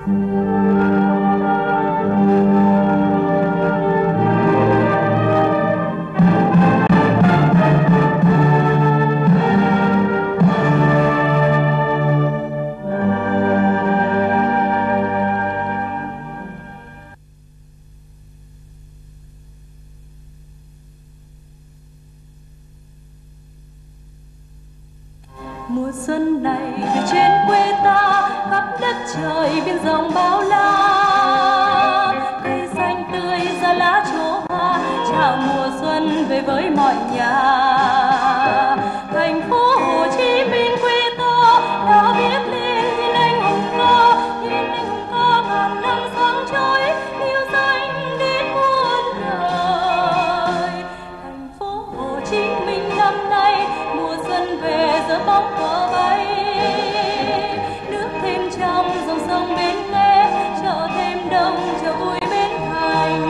Mùa xuân này từ trên quê ta khắp đất trời biên rộng bao la, cây xanh tươi ra lá chỗ hoa chào mùa xuân về với mọi nhà. Thành phố Hồ Chí Minh quê ta đã viết lên thiên anh hùng ca, ngàn năm sáng chói yêu danh đến muôn đời. Thành phố Hồ Chí Minh năm nay mùa xuân về giữa bóng cờ bay, nước thêm trong dòng sông Bến Nghé, chợ thêm đông chợ vui Bến Thành.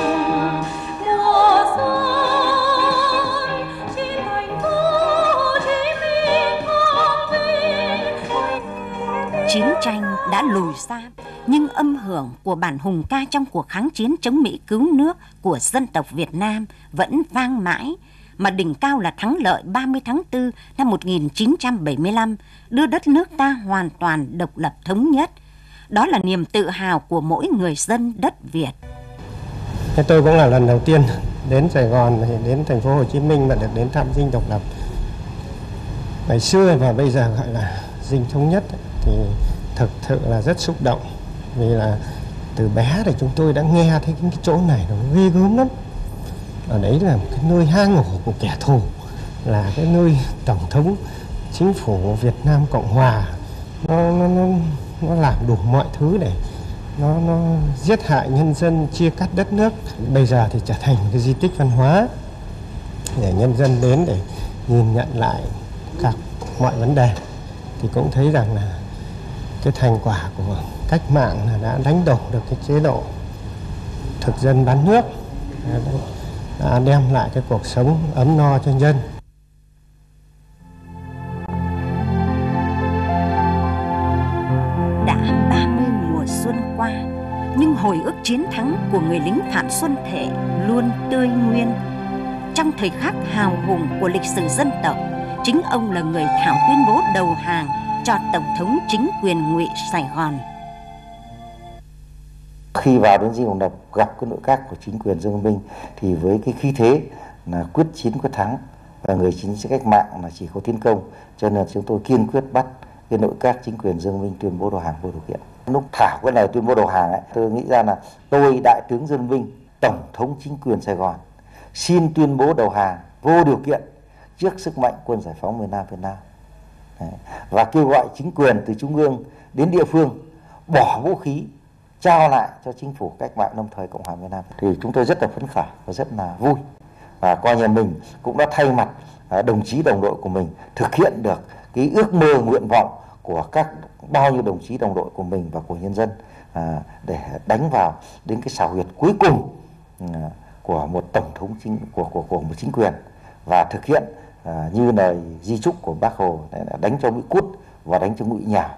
Mùa xuân trên thành phố Hồ Chí Minh quang vinh. Chiến tranh đã lùi xa, nhưng âm hưởng của bản hùng ca trong cuộc kháng chiến chống Mỹ cứu nước của dân tộc Việt Nam vẫn vang mãi, mà đỉnh cao là thắng lợi 30 tháng 4 năm 1975 đưa đất nước ta hoàn toàn độc lập thống nhất. Đó là niềm tự hào của mỗi người dân đất Việt. Tôi cũng là lần đầu tiên đến Sài Gòn, đến thành phố Hồ Chí Minh và được đến thăm Dinh Độc Lập. Ngày xưa và bây giờ gọi là Dinh Thống Nhất thì thực sự là rất xúc động, vì là từ bé thì chúng tôi đã nghe thấy cái chỗ này nó ghê gớm lắm. Ở đấy là một cái nơi hang ổ của kẻ thù, là cái nơi Tổng thống Chính phủ Việt Nam Cộng Hòa nó làm đủ mọi thứ để nó giết hại nhân dân, chia cắt đất nước. Bây giờ thì trở thành một cái di tích văn hóa để nhân dân đến để nhìn nhận lại các mọi vấn đề, thì cũng thấy rằng là cái thành quả của cách mạng là đã đánh đổ được cái chế độ thực dân bán nước, đã đem lại cái cuộc sống ấm no cho dân. Đã 30 mùa xuân qua, nhưng hồi ức chiến thắng của người lính Phạm Xuân Thể luôn tươi nguyên. Trong thời khắc hào hùng của lịch sử dân tộc, chính ông là người thảo tuyên bố đầu hàng cho Tổng thống chính quyền ngụy Sài Gòn. Khi vào đến Dinh Độc Lập gặp cái nội các của chính quyền Dương Văn Minh thì với cái khí thế là quyết chiến quyết thắng và người chiến sĩ cách mạng là chỉ có tiến công, cho nên chúng tôi kiên quyết bắt cái nội các chính quyền Dương Văn Minh tuyên bố đầu hàng vô điều kiện. Lúc thảo cái này tuyên bố đầu hàng ấy, tôi nghĩ ra là tôi Đại tướng Dương Văn Minh, Tổng thống chính quyền Sài Gòn xin tuyên bố đầu hàng vô điều kiện trước sức mạnh quân giải phóng miền Nam Việt Nam. Đấy. Và kêu gọi chính quyền từ trung ương đến địa phương bỏ vũ khí, trao lại cho chính phủ cách mạng lâm thời Cộng hòa miền Nam. Thì chúng tôi rất là phấn khởi và rất là vui, và coi như mình cũng đã thay mặt đồng chí đồng đội của mình thực hiện được cái ước mơ nguyện vọng của các bao nhiêu đồng chí đồng đội của mình và của nhân dân, để đánh vào đến cái xào huyệt cuối cùng của một tổng thống của một chính quyền, và thực hiện như lời di chúc của Bác Hồ, đánh cho mũi cút và đánh cho mũi nhào.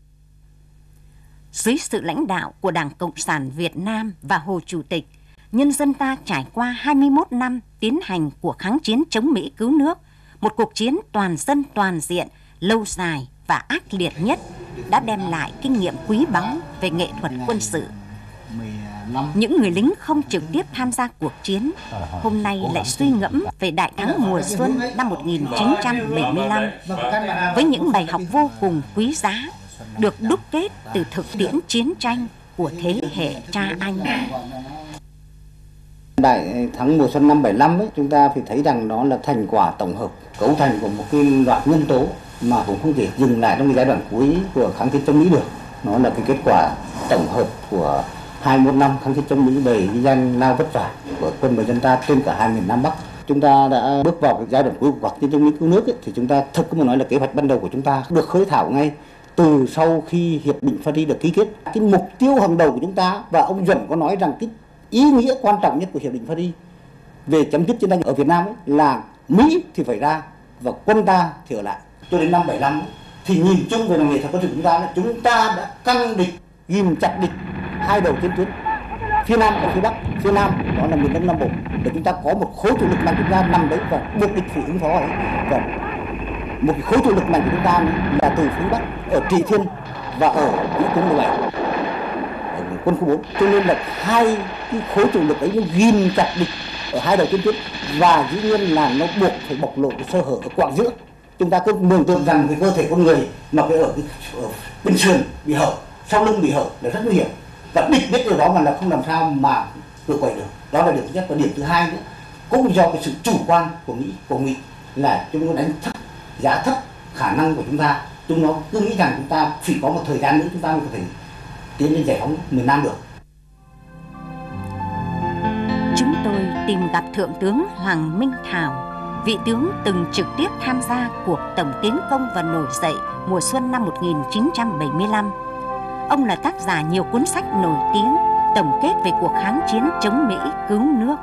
Dưới sự lãnh đạo của Đảng Cộng sản Việt Nam và Hồ Chủ tịch, nhân dân ta trải qua 21 năm tiến hành cuộc kháng chiến chống Mỹ cứu nước, một cuộc chiến toàn dân toàn diện, lâu dài và ác liệt nhất, đã đem lại kinh nghiệm quý báu về nghệ thuật quân sự. Những người lính không trực tiếp tham gia cuộc chiến, hôm nay lại suy ngẫm về đại thắng mùa xuân năm 1975 với những bài học vô cùng quý giá, được đúc kết từ thực tiễn chiến tranh của thế hệ cha anh. Đại thắng mùa xuân năm 75 ấy, chúng ta phải thấy rằng đó là thành quả tổng hợp, cấu thành của một cái loạt nhân tố mà cũng không thể dừng lại trong cái giai đoạn cuối của kháng chiến chống Mỹ được. Nó là cái kết quả tổng hợp của 21 năm kháng chiến chống Mỹ đầy ghi danh lao vất vả của quân và dân ta trên cả hai miền Nam Bắc. Chúng ta đã bước vào cái giai đoạn cuối của cuộc chiến chống Mỹ cứu nước ấy, thì chúng ta thực mà nói là kế hoạch ban đầu của chúng ta được khởi thảo ngay từ sau khi hiệp định Paris được ký kết. Cái mục tiêu hàng đầu của chúng ta, và ông Duẩn có nói rằng cái ý nghĩa quan trọng nhất của hiệp định Paris về chấm dứt chiến tranh ở Việt Nam ấy, là Mỹ thì phải ra và quân ta thì ở lại. Cho đến năm 75 ấy, thì nhìn chung về nghệ thuật quân sự chúng ta đã căng địch ghim chặt địch hai đầu chiến tuyến, phía Nam và phía Bắc. Phía Nam đó là miền Đông Nam Bộ, để chúng ta có một khối chủ lực mạnh chúng ta nằm đấy và buộc địch phải ứng phó ấy. Và một cái khối chủ lực mạnh của chúng ta là từ phía Bắc ở Trị Thiên và ở Vĩ Tuyến 17, ở quân khu 4. Cho nên là hai cái khối chủ lực ấy nó ghim chặt địch ở hai đầu chiến tuyến, và dĩ nhiên là nó buộc phải bộc lộ cái sơ hở ở quãng giữa. Chúng ta cứ mường tượng rằng cái cơ thể con người mà cái ở bên sườn bị hở, sau lưng bị hở là rất nguy hiểm, và địch biết điều đó mà là không làm sao mà tự quậy được. Đó là điểm thứ nhất. Và điểm thứ hai nữa, cũng do cái sự chủ quan của Mỹ, của Mỹ là chúng nó đánh thấp, giá thấp khả năng của chúng ta. Chúng nó cứ nghĩ rằng chúng ta chỉ có một thời gian nữa chúng ta mới có thể tiến lên giải phóng miền Nam được. Chúng tôi tìm gặp Thượng tướng Hoàng Minh Thảo, vị tướng từng trực tiếp tham gia cuộc tổng tiến công và nổi dậy mùa xuân năm 1975. Ông là tác giả nhiều cuốn sách nổi tiếng tổng kết về cuộc kháng chiến chống Mỹ cứu nước.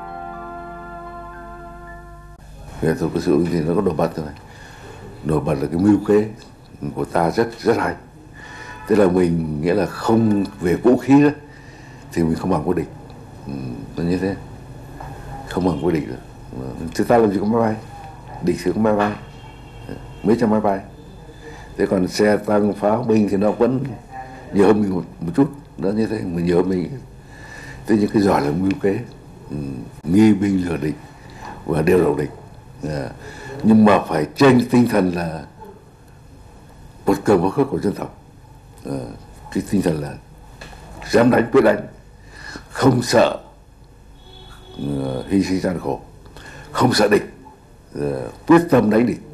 Nghệ thuật của sự thì nó có nổi bật rồi. Nổi bật là cái mưu kế của ta rất hay. Tức là mình nghĩa là không về vũ khí đó, thì mình không bằng với địch. Nó như thế. Không bằng với địch được. Chúng ta làm gì có máy bay, địch thì có máy bay, mấy trăm máy bay. Thế còn xe tăng pháo binh thì nó vẫn nhiều hơn mình một chút, nó như thế, mình nhiều hơn mình. Thế nhưng cái giỏi là mưu kế, nghi binh lừa địch và đeo đầu địch. Nhưng mà phải trên tinh thần là một cờ một khớp của dân tộc. Cái tinh thần là dám đánh quyết đánh, không sợ hy sinh gian khổ, không sợ địch, quyết tâm đánh địch.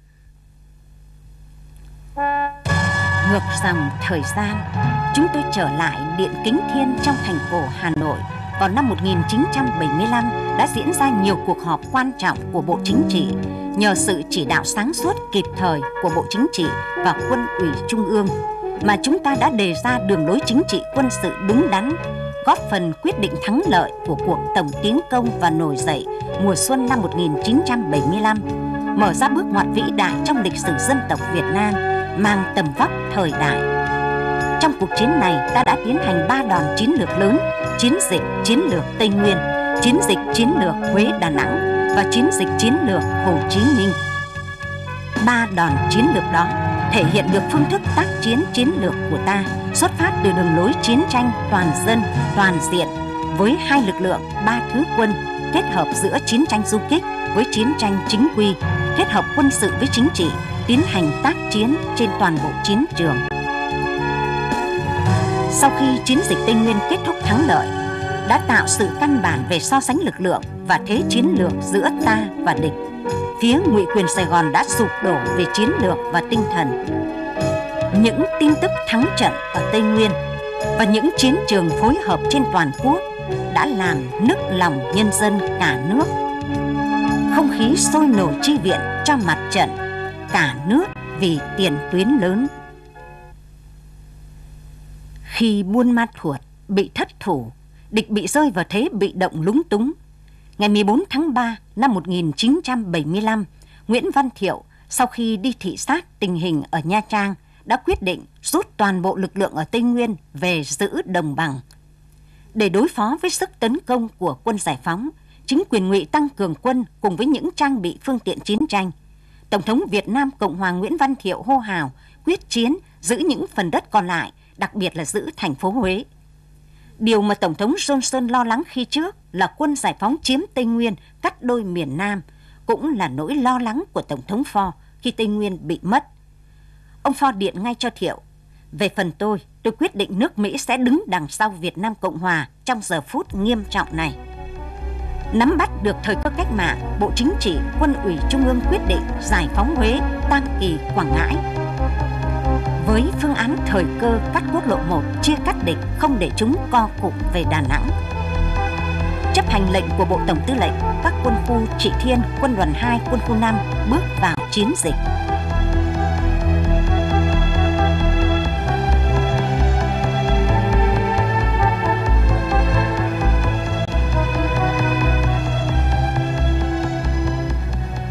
Ngược dòng thời gian, chúng tôi trở lại Điện Kính Thiên trong thành cổ Hà Nội. Vào năm 1975 đã diễn ra nhiều cuộc họp quan trọng của Bộ Chính trị. Nhờ sự chỉ đạo sáng suốt kịp thời của Bộ Chính trị và Quân ủy Trung ương mà chúng ta đã đề ra đường lối chính trị quân sự đúng đắn, góp phần quyết định thắng lợi của cuộc tổng tiến công và nổi dậy mùa xuân năm 1975, mở ra bước ngoặt vĩ đại trong lịch sử dân tộc Việt Nam, mang tầm vóc thời đại. Trong cuộc chiến này, ta đã tiến hành 3 đòn chiến lược lớn: chiến dịch chiến lược Tây Nguyên, chiến dịch chiến lược Huế Đà Nẵng và chiến dịch chiến lược Hồ Chí Minh. 3 đòn chiến lược đó thể hiện được phương thức tác chiến chiến lược của ta, xuất phát từ đường lối chiến tranh toàn dân, toàn diện với hai lực lượng, 3 thứ quân, kết hợp giữa chiến tranh du kích với chiến tranh chính quy, kết hợp quân sự với chính trị, tiến hành tác chiến trên toàn bộ chiến trường. Sau khi chiến dịch Tây Nguyên kết thúc thắng lợi, đã tạo sự căn bản về so sánh lực lượng và thế chiến lược giữa ta và địch. Phía ngụy quyền Sài Gòn đã sụp đổ về chiến lược và tinh thần. Những tin tức thắng trận ở Tây Nguyên và những chiến trường phối hợp trên toàn quốc đã làm nức lòng nhân dân cả nước. Không khí sôi nổi chi viện cho mặt trận, cả nước vì tiền tuyến lớn. Khi Buôn Ma Thuột bị thất thủ, địch bị rơi vào thế bị động lúng túng, ngày 14 tháng 3 năm 1975, Nguyễn Văn Thiệu sau khi đi thị sát tình hình ở Nha Trang đã quyết định rút toàn bộ lực lượng ở Tây Nguyên về giữ Đồng Bằng. Để đối phó với sức tấn công của quân giải phóng, chính quyền ngụy tăng cường quân cùng với những trang bị phương tiện chiến tranh. Tổng thống Việt Nam Cộng hòa Nguyễn Văn Thiệu hô hào quyết chiến giữ những phần đất còn lại, đặc biệt là giữ thành phố Huế. Điều mà Tổng thống Johnson lo lắng khi trước là quân giải phóng chiếm Tây Nguyên, cắt đôi miền Nam, cũng là nỗi lo lắng của Tổng thống Ford khi Tây Nguyên bị mất. Ông Ford điện ngay cho Thiệu: về phần tôi quyết định nước Mỹ sẽ đứng đằng sau Việt Nam Cộng hòa trong giờ phút nghiêm trọng này. Nắm bắt được thời cơ cách mạng, Bộ Chính trị, Quân ủy Trung ương quyết định giải phóng Huế, Tam Kỳ, Quảng Ngãi. Với phương án thời cơ cắt quốc lộ 1, chia cắt địch, không để chúng co cụm về Đà Nẵng. Chấp hành lệnh của Bộ Tổng tư lệnh, các quân khu Trị Thiên, Quân đoàn 2, Quân khu 5 bước vào chiến dịch.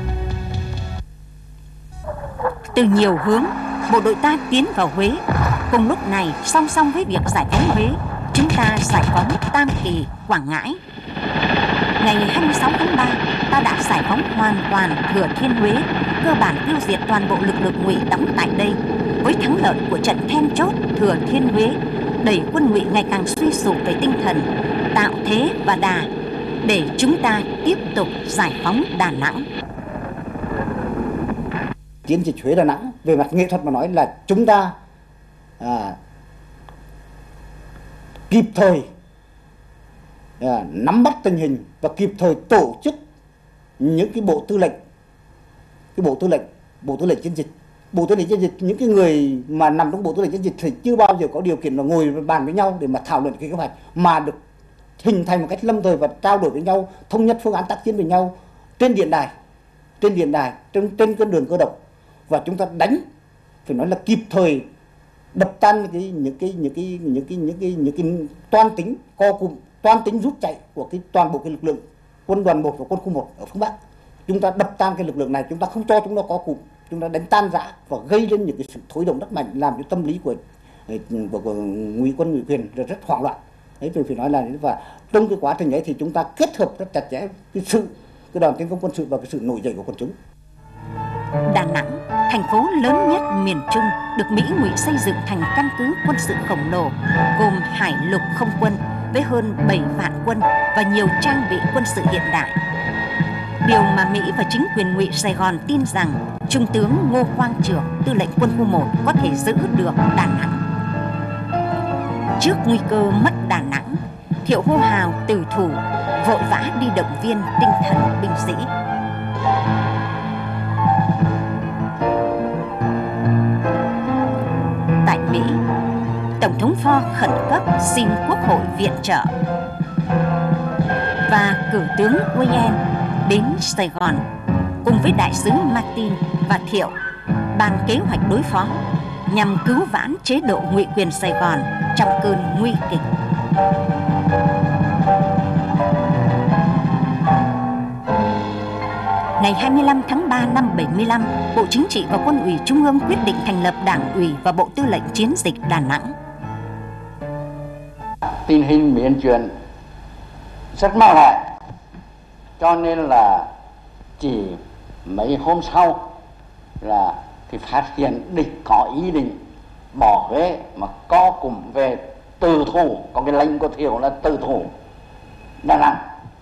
Từ nhiều hướng, bộ đội ta tiến vào Huế Cùng lúc này, song song với việc giải phóng Huế, chúng ta giải phóng Tam Kỳ, Quảng Ngãi. Ngày 26 tháng 3, ta đã giải phóng hoàn toàn Thừa Thiên Huế, cơ bản tiêu diệt toàn bộ lực lượng Ngụy đóng tại đây. Với thắng lợi của trận then chốt Thừa Thiên Huế, đẩy quân Ngụy ngày càng suy sụp về tinh thần, tạo thế và đà để chúng ta tiếp tục giải phóng Đà Nẵng. Chiến dịch Huế Đà Nẵng về mặt nghệ thuật mà nói là chúng ta kịp thời nắm bắt tình hình và kịp thời tổ chức những cái bộ tư lệnh chiến dịch. Bộ tư lệnh chiến dịch, những cái người mà nằm trong bộ tư lệnh chiến dịch thì chưa bao giờ có điều kiện là ngồi bàn với nhau để mà thảo luận cái kế hoạch, mà được hình thành một cách lâm thời và trao đổi với nhau, thống nhất phương án tác chiến với nhau trên điện đài, trên con đường cơ động. Và chúng ta đánh, phải nói là kịp thời đập tan những cái toan tính co cụm, toan tính rút chạy của toàn bộ cái lực lượng quân đoàn 1 và quân khu 1 ở phương Bắc. Chúng ta đập tan cái lực lượng này, chúng ta không cho chúng nó có cụm, chúng ta đánh tan rã và gây lên những cái sự thối động rất mạnh, làm cho tâm lý của ngụy quân ngụy quyền rất hoảng loạn. Đấy, tôi phải nói là, và trong cái quá trình ấy thì chúng ta kết hợp rất chặt chẽ cái đoàn tiến công quân sự và cái sự nổi dậy của quần chúng. Đà Nẵng, thành phố lớn nhất miền Trung, được Mỹ Ngụy xây dựng thành căn cứ quân sự khổng lồ, gồm hải lục không quân với hơn 7 vạn quân và nhiều trang bị quân sự hiện đại. Điều mà Mỹ và chính quyền Ngụy Sài Gòn tin rằng Trung tướng Ngô Quang Trường, tư lệnh quân khu 1 có thể giữ được Đà Nẵng. Trước nguy cơ mất Đà Nẵng, Thiệu hô hào tử thủ, vội vã đi động viên tinh thần binh sĩ. Tại Mỹ, Tổng thống Ford khẩn cấp xin Quốc hội viện trợ và cử tướng Wayne đến Sài Gòn cùng với đại sứ Martin và Thiệu bàn kế hoạch đối phó nhằm cứu vãn chế độ ngụy quyền Sài Gòn trong cơn nguy kịch. Ngày 25 tháng 3 năm 75, Bộ Chính trị và Quân ủy Trung ương quyết định thành lập Đảng ủy và Bộ Tư lệnh Chiến dịch Đà Nẵng. Tình hình biến chuyển rất mau lẹ, cho nên là chỉ mấy hôm sau là thì phát hiện địch có ý định bỏ Huế mà co cụm về từ thủ, có cái lệnh của Thiệu là từ thủ Đà Nẵng.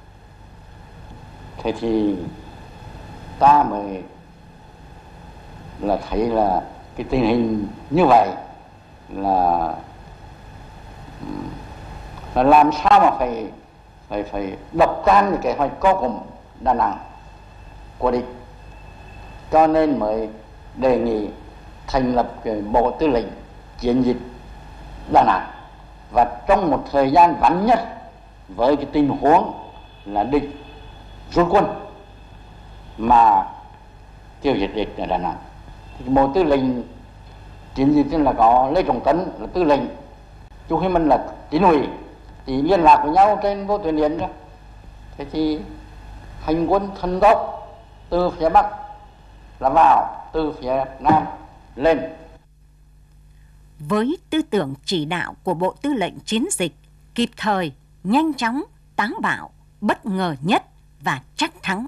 Thế thì ta mới là thấy là cái tình hình như vậy là làm sao mà phải đập tan những kế hoạch co cụm Đà Nẵng của địch, cho nên mới đề nghị thành lập cái Bộ Tư lệnh Chiến dịch Đà Nẵng. Và trong một thời gian ngắn nhất, với cái tình huống là địch rút quân mà tiêu diệt địch ở Đà Nẵng, thì Bộ Tư lệnh Chiến dịch là có Lê Trọng Tấn là tư lệnh, Chu Huy Minh là chính ủy, thì liên lạc với nhau trên vô tuyến điện đó. Thế thì hành quân thần tốc từ phía Bắc là vào, từ phía Nam lên. Với tư tưởng chỉ đạo của Bộ Tư lệnh Chiến dịch kịp thời, nhanh chóng, táo bạo, bất ngờ nhất và chắc thắng.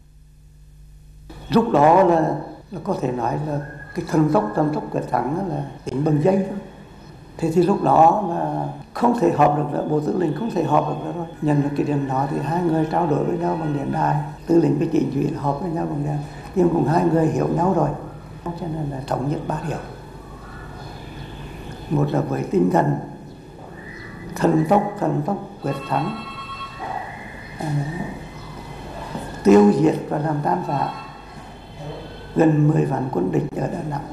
Lúc đó là có thể nói là cái thần tốc quyết thắng là tính bằng giây thôi. Thế thì lúc đó là không thể họp được nữa, Bộ Tư lệnh không thể họp được nữa rồi. Nhận được cái điện đó thì hai người trao đổi với nhau bằng điện đài, tư lệnh với chỉ huy họp với nhau bằng điện, nhưng cùng hai người hiểu nhau rồi, cho nên là thống nhất 3 điều. Một là với tinh thần thần tốc quyết thắng, tiêu diệt và làm tan rã gần 10 vạn quân địch ở Đà Nẵng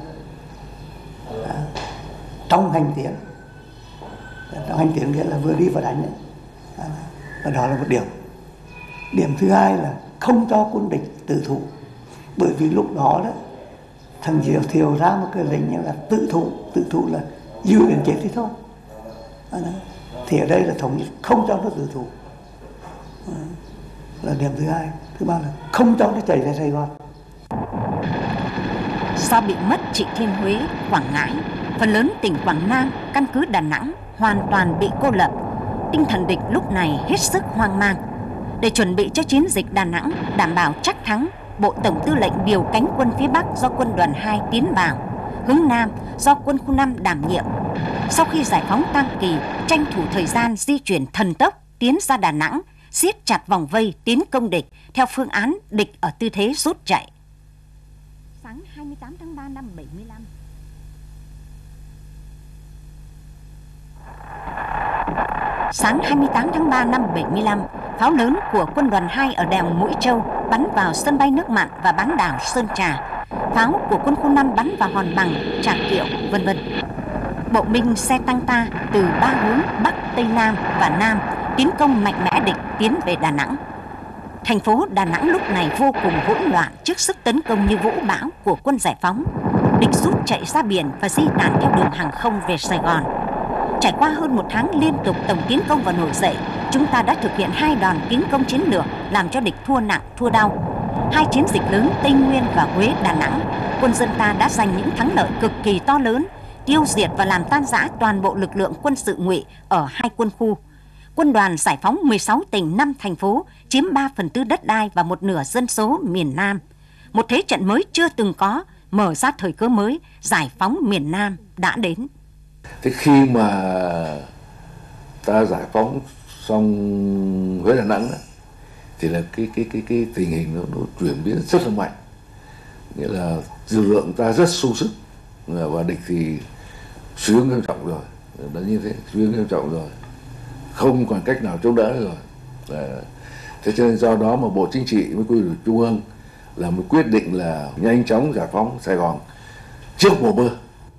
trong hành tiến. Trong hành tiến nghĩa là vừa đi vừa đánh đấy. Và đó là một điểm. Điểm thứ hai là không cho quân địch tự thủ, bởi vì lúc đó đó thằng Thiệu ra một cái lệnh như là tự thủ là dư đến chết thì thôi. Thì ở đây là thống nhất không cho nó tự thủ, là điểm thứ hai. Thứ ba là không cho nó chạy về Sài Gòn. Do bị mất Trị Thiên Huế, Quảng Ngãi Phần lớn tỉnh Quảng Nam, căn cứ Đà Nẵng hoàn toàn bị cô lập. Tinh thần địch lúc này hết sức hoang mang. Để chuẩn bị cho chiến dịch Đà Nẵng đảm bảo chắc thắng, Bộ Tổng Tư lệnh điều cánh quân phía Bắc do Quân đoàn 2 tiến vào, hướng Nam do Quân khu 5 đảm nhiệm. Sau khi giải phóng Tam Kỳ, tranh thủ thời gian di chuyển thần tốc tiến ra Đà Nẵng, siết chặt vòng vây tiến công địch theo phương án địch ở tư thế rút chạy. Sáng 28 tháng 3 năm 75. Sáng 28 tháng 3 năm 75, pháo lớn của Quân đoàn 2 ở đèo Mũi Châu bắn vào sân bay nước mặn và bán đảo Sơn Trà. Pháo của Quân khu 5 bắn vào Hòn Bằng, Trà Kiệu, vân vân. Bộ binh xe tăng ta từ 3 hướng Bắc, Tây Nam và Nam tiến công mạnh mẽ địch tiến về Đà Nẵng. Thành phố Đà Nẵng lúc này vô cùng hỗn loạn trước sức tấn công như vũ bão của quân giải phóng. Địch rút chạy ra biển và di tản theo đường hàng không về Sài Gòn. Trải qua hơn một tháng liên tục tổng tiến công và nổi dậy, chúng ta đã thực hiện 2 đòn tiến công chiến lược làm cho địch thua nặng thua đau. 2 chiến dịch lớn Tây Nguyên và Huế Đà Nẵng, quân dân ta đã giành những thắng lợi cực kỳ to lớn, tiêu diệt và làm tan rã toàn bộ lực lượng quân sự Ngụy ở 2 quân khu. Quân đoàn giải phóng 16 tỉnh 5 thành phố, chiếm 3/4 đất đai và 1/2 dân số miền Nam. Một thế trận mới chưa từng có, mở ra thời cơ mới, giải phóng miền Nam đã đến. Thế khi mà ta giải phóng xong Huế Đà Nẵng thì là cái tình hình nó chuyển biến rất là mạnh, nghĩa là lực lượng ta rất sung sức và địch thì suy yếu nghiêm trọng rồi, đã như thế, suy yếu nghiêm trọng rồi, không còn cách nào chống đỡ rồi. Thế cho nên do đó mà Bộ Chính trị với Quân ủy Trung ương là một quyết định là nhanh chóng giải phóng Sài Gòn trước mùa mưa.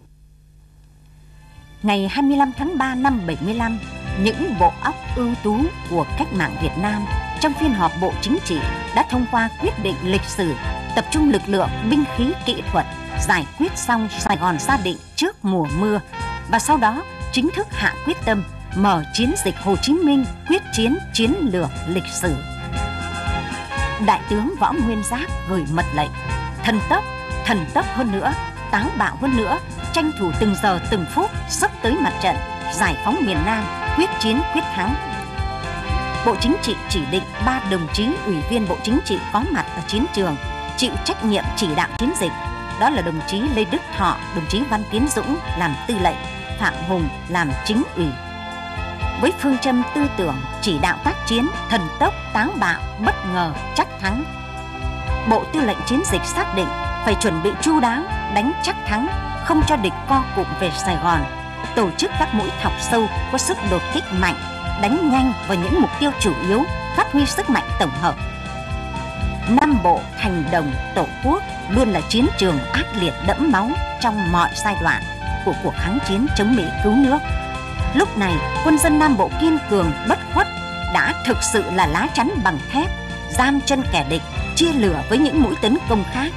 Ngày 25 tháng 3 năm 75, những bộ óc ưu tú của cách mạng Việt Nam trong phiên họp Bộ Chính trị đã thông qua quyết định lịch sử tập trung lực lượng, binh khí, kỹ thuật giải quyết xong Sài Gòn gia định trước mùa mưa và sau đó chính thức hạ quyết tâm mở chiến dịch Hồ Chí Minh quyết chiến chiến lược lịch sử. Đại tướng Võ Nguyên Giáp gửi mật lệnh thần tốc hơn nữa, táo bạo hơn nữa, tranh thủ từng giờ từng phút sắp tới mặt trận, giải phóng miền Nam, quyết chiến quyết thắng. Bộ Chính trị chỉ định 3 đồng chí ủy viên Bộ Chính trị có mặt ở chiến trường, chịu trách nhiệm chỉ đạo chiến dịch. Đó là đồng chí Lê Đức Thọ, đồng chí Văn Tiến Dũng làm tư lệnh, Phạm Hùng làm chính ủy. Với phương châm tư tưởng chỉ đạo tác chiến thần tốc, táo bạo, bất ngờ, chắc thắng, Bộ Tư lệnh Chiến dịch xác định phải chuẩn bị chu đáo, đánh chắc thắng, không cho địch co cụm về Sài Gòn, tổ chức các mũi thọc sâu có sức đột kích mạnh, đánh nhanh vào những mục tiêu chủ yếu, phát huy sức mạnh tổng hợp. Nam Bộ thành đồng Tổ quốc luôn là chiến trường ác liệt đẫm máu trong mọi giai đoạn của cuộc kháng chiến chống Mỹ cứu nước. Lúc này, quân dân Nam Bộ kiên cường, bất khuất đã thực sự là lá chắn bằng thép, giam chân kẻ địch, chia lửa với những mũi tấn công khác.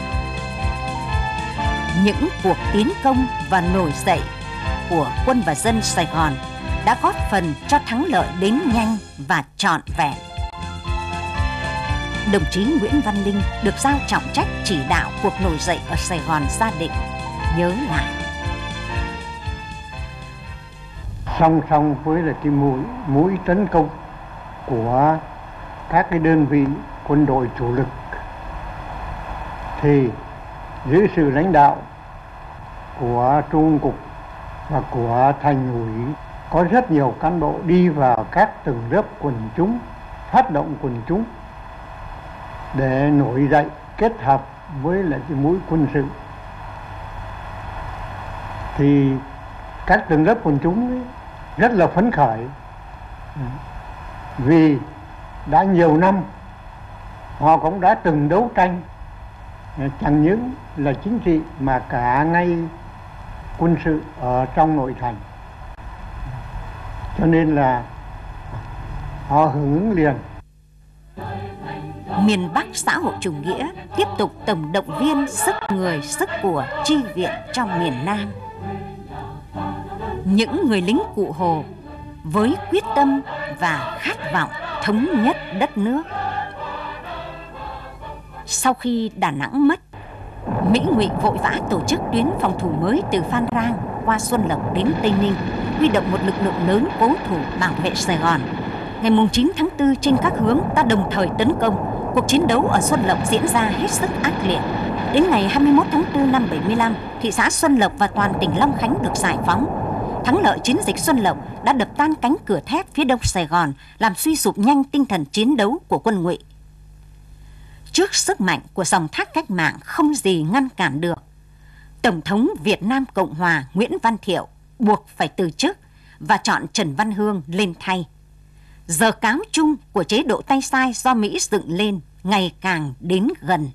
Những cuộc tiến công và nổi dậy của quân và dân Sài Gòn đã góp phần cho thắng lợi đến nhanh và trọn vẹn. Đồng chí Nguyễn Văn Linh được giao trọng trách chỉ đạo cuộc nổi dậy ở Sài Gòn gia định, nhớ lại. Song song với là cái mũi tấn công của các cái đơn vị quân đội chủ lực thì dưới sự lãnh đạo của Trung ương Cục và của Thành ủy có rất nhiều cán bộ đi vào các tầng lớp quần chúng, phát động quần chúng để nổi dậy kết hợp với lại cái mũi quân sự. Thì các tầng lớp quần chúng ấy rất là phấn khởi vì đã nhiều năm họ cũng đã từng đấu tranh chẳng những là chính trị mà cả ngay quân sự ở trong nội thành, cho nên là họ hưởng ứng liền. Miền Bắc xã hội chủ nghĩa tiếp tục tổng động viên sức người sức của chi viện trong miền Nam. Những người lính Cụ Hồ với quyết tâm và khát vọng thống nhất đất nước. Sau khi Đà Nẵng mất, Mỹ Ngụy vội vã tổ chức tuyến phòng thủ mới từ Phan Rang qua Xuân Lộc đến Tây Ninh, huy động một lực lượng lớn cố thủ bảo vệ Sài Gòn. Ngày 9 tháng 4 trên các hướng ta đồng thời tấn công. Cuộc chiến đấu ở Xuân Lộc diễn ra hết sức ác liệt. Đến ngày 21 tháng 4 năm 75, thị xã Xuân Lộc và toàn tỉnh Long Khánh được giải phóng. Thắng lợi chiến dịch Xuân Lộc đã đập tan cánh cửa thép phía đông Sài Gòn, làm suy sụp nhanh tinh thần chiến đấu của quân Ngụy. Trước sức mạnh của dòng thác cách mạng không gì ngăn cản được, Tổng thống Việt Nam Cộng Hòa Nguyễn Văn Thiệu buộc phải từ chức và chọn Trần Văn Hương lên thay. Giờ cáo chung của chế độ tay sai do Mỹ dựng lên ngày càng đến gần.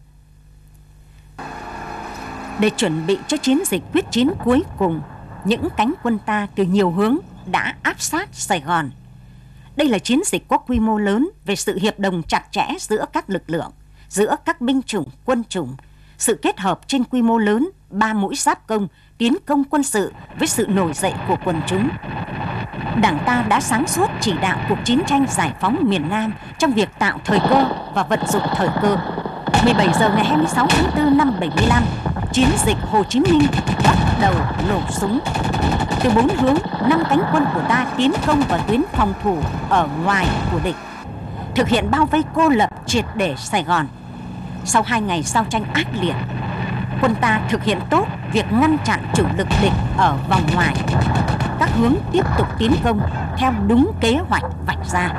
Để chuẩn bị cho chiến dịch quyết chiến cuối cùng, những cánh quân ta từ nhiều hướng đã áp sát Sài Gòn. Đây là chiến dịch có quy mô lớn về sự hiệp đồng chặt chẽ giữa các lực lượng, giữa các binh chủng, quân chủng, sự kết hợp trên quy mô lớn, 3 mũi giáp công, tiến công quân sự với sự nổi dậy của quần chúng. Đảng ta đã sáng suốt chỉ đạo cuộc chiến tranh giải phóng miền Nam trong việc tạo thời cơ và vận dụng thời cơ. 17 giờ ngày 26 tháng 4 năm 75, chiến dịch Hồ Chí Minh bắt đầu nổ súng. Từ 4 hướng, 5 cánh quân của ta tiến công vào tuyến phòng thủ ở ngoài của địch, thực hiện bao vây cô lập triệt để Sài Gòn. Sau 2 ngày giao tranh ác liệt, quân ta thực hiện tốt việc ngăn chặn chủ lực địch ở vòng ngoài. Các hướng tiếp tục tiến công theo đúng kế hoạch vạch ra.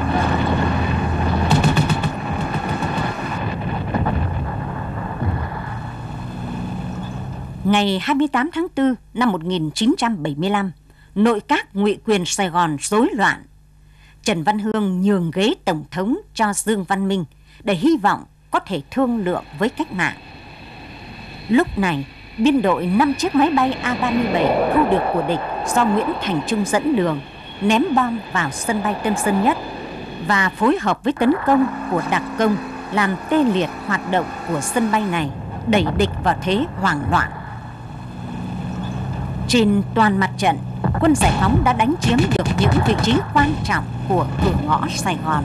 Ngày 28 tháng 4 năm 1975, nội các Ngụy quyền Sài Gòn rối loạn. Trần Văn Hương nhường ghế tổng thống cho Dương Văn Minh để hy vọng có thể thương lượng với cách mạng. Lúc này, biên đội 5 chiếc máy bay A-37 thu được của địch do Nguyễn Thành Trung dẫn đường, ném bom vào sân bay Tân Sơn Nhất và phối hợp với tấn công của đặc công làm tê liệt hoạt động của sân bay này, đẩy địch vào thế hoảng loạn. Trên toàn mặt trận, quân giải phóng đã đánh chiếm được những vị trí quan trọng của cửa ngõ Sài Gòn.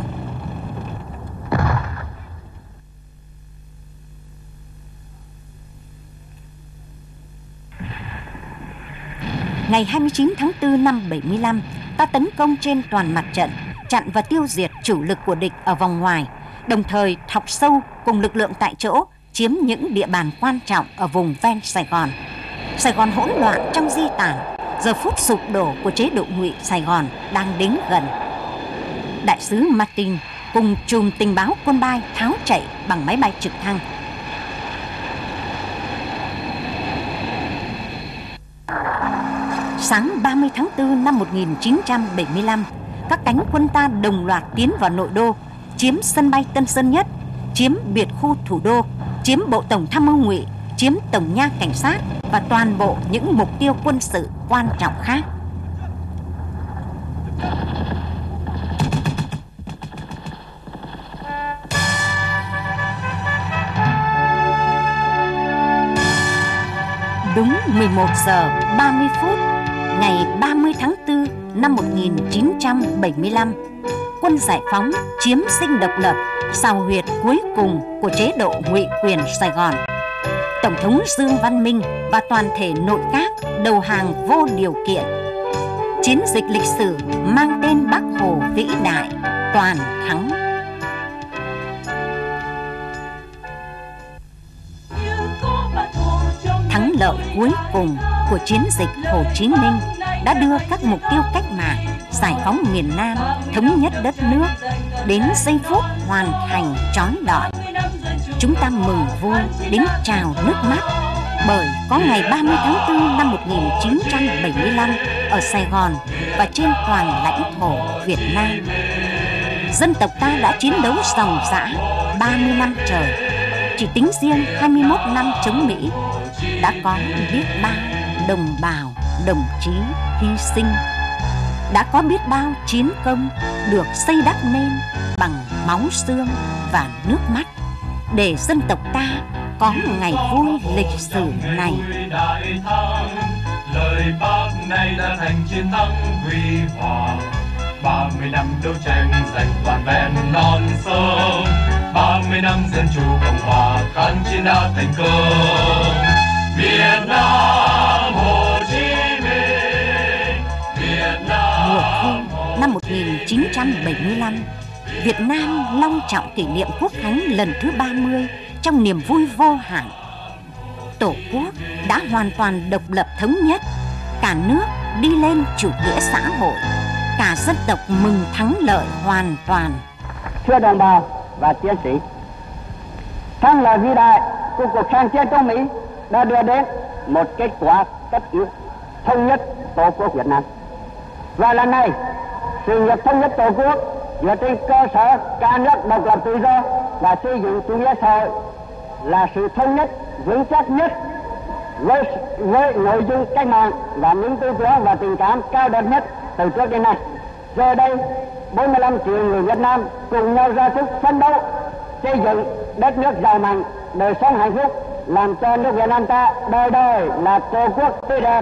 Ngày 29 tháng 4 năm 75, ta tấn công trên toàn mặt trận, chặn và tiêu diệt chủ lực của địch ở vòng ngoài, đồng thời thọc sâu cùng lực lượng tại chỗ, chiếm những địa bàn quan trọng ở vùng ven Sài Gòn. Sài Gòn hỗn loạn trong di tản, giờ phút sụp đổ của chế độ Ngụy Sài Gòn đang đến gần. Đại sứ Martin cùng chùm tình báo quân Bay tháo chạy bằng máy bay trực thăng. Sáng 30 tháng 4 năm 1975, các cánh quân ta đồng loạt tiến vào nội đô, chiếm sân bay Tân Sơn Nhất, chiếm biệt khu thủ đô, chiếm bộ tổng tham mưu Ngụy, chiếm tổng nha cảnh sát và toàn bộ những mục tiêu quân sự quan trọng khác. Đúng 11 giờ 30 phút ngày 30 tháng 4 năm 1975, quân giải phóng chiếm sinh độc lập, sào huyệt cuối cùng của chế độ Ngụy quyền Sài Gòn. Tổng thống Dương Văn Minh và toàn thể nội các đầu hàng vô điều kiện. Chiến dịch lịch sử mang tên Bác Hồ vĩ đại toàn thắng. Thắng lợi cuối cùng của chiến dịch Hồ Chí Minh đã đưa các mục tiêu cách mạng, giải phóng miền Nam, thống nhất đất nước đến giây phút hoàn thành chói lọi. Chúng ta mừng vui đến trào nước mắt bởi có ngày 30 tháng 4 năm 1975 ở Sài Gòn và trên toàn lãnh thổ Việt Nam. Dân tộc ta đã chiến đấu ròng rã 30 năm trời. Chỉ tính riêng 21 năm chống Mỹ đã có biết bao đồng bào, đồng chí hy sinh, đã có biết bao chiến công được xây đắp nên bằng máu xương và nước mắt để dân tộc ta có ngày vui lịch sử này. Lời Bác này đã thành chiến thắng huy hoàng, 30 năm đấu tranh giành toàn vẹn non sông, 30 năm dân chủ cộng hòa kháng chiến đã thành công. Việt Nam Hồ Chí Minh. năm 1975, Việt Nam long trọng kỷ niệm Quốc khánh lần thứ 30 trong niềm vui vô hạn. Tổ quốc đã hoàn toàn độc lập thống nhất, cả nước đi lên chủ nghĩa xã hội, cả dân tộc mừng thắng lợi hoàn toàn. Thưa đồng bào và chiến sĩ, thắng lợi vĩ đại của cuộc kháng chiến chống Mỹ đã đưa đến một kết quả tất yếu, thống nhất Tổ quốc Việt Nam. Và lần này, sự nghiệp thống nhất Tổ quốc dựa trên cơ sở cả nước độc lập tự do và xây dựng chủ nghĩa xã hội là sự thống nhất vững chắc nhất với nội dung cách mạng và những tư tưởng và tình cảm cao đẹp nhất từ trước đến nay. Giờ đây, 45 triệu người Việt Nam cùng nhau ra sức phấn đấu xây dựng đất nước giàu mạnh, đời sống hạnh phúc, làm cho nước Việt Nam ta đời đời là Tổ quốc tươi đẹp.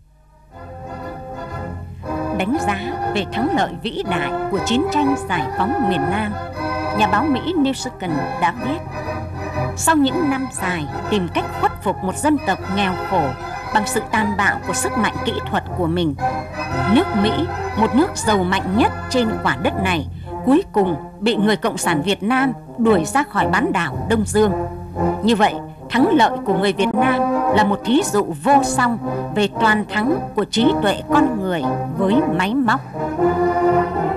Đánh giá về thắng lợi vĩ đại của chiến tranh giải phóng miền Nam, nhà báo Mỹ Neil Sukin đã viết: sau những năm dài tìm cách khuất phục một dân tộc nghèo khổ bằng sự tàn bạo của sức mạnh kỹ thuật của mình, nước Mỹ, một nước giàu mạnh nhất trên quả đất này, cuối cùng bị người Cộng sản Việt Nam đuổi ra khỏi bán đảo Đông Dương. Như vậy, thắng lợi của người Việt Nam là một thí dụ vô song về toàn thắng của trí tuệ con người với máy móc.